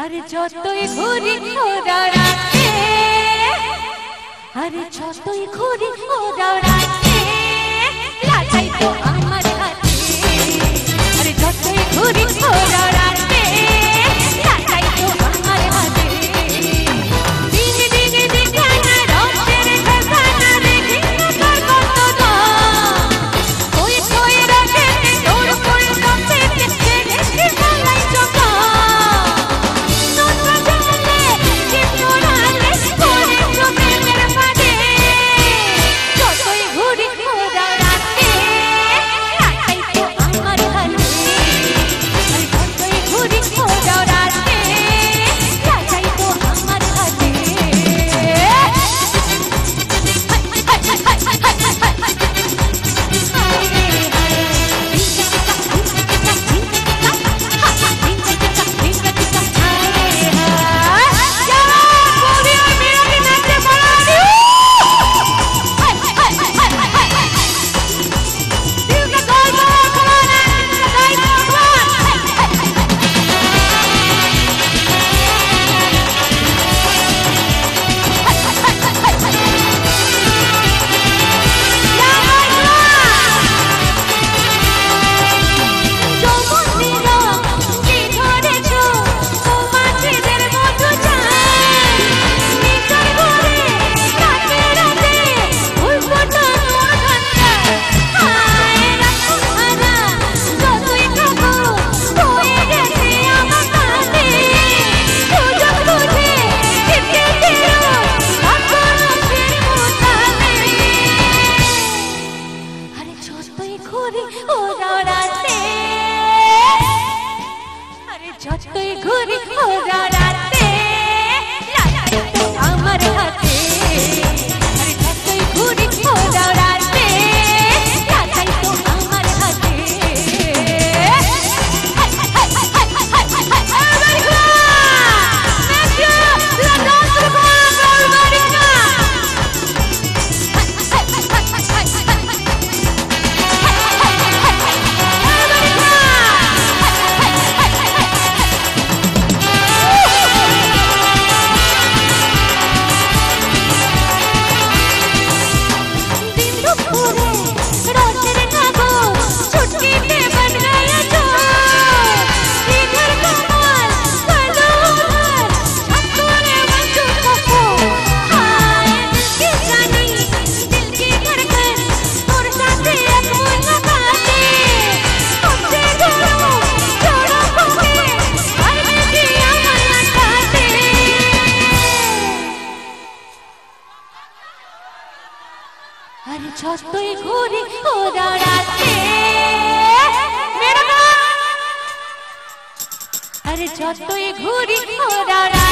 আরে যতই ঘুরি ওরা রাতে, আরে যতই ঘুরি ওরা রাতে, লাগাই তো আমার হাতে। আরে যতই ঘুরি ওরা রাতে, লাগাই তো আমার হাতে। দিন দিন দেখানা রঙের খাজানা দেখি না কত দাম। কই কই রাখে তোর কোল কাপেতে ছেড়ে গলাই জমা। যতই ঘুরি ওরা রাতে, লাগাই তো আমার হাতে। আরে যতই ঘুরি ওরা রাতে, লাগাই তো আমার হাতে। আরে যতই ঘুরি ওরা রাতে, আরে যতই ঘুরি ওরা রাতে।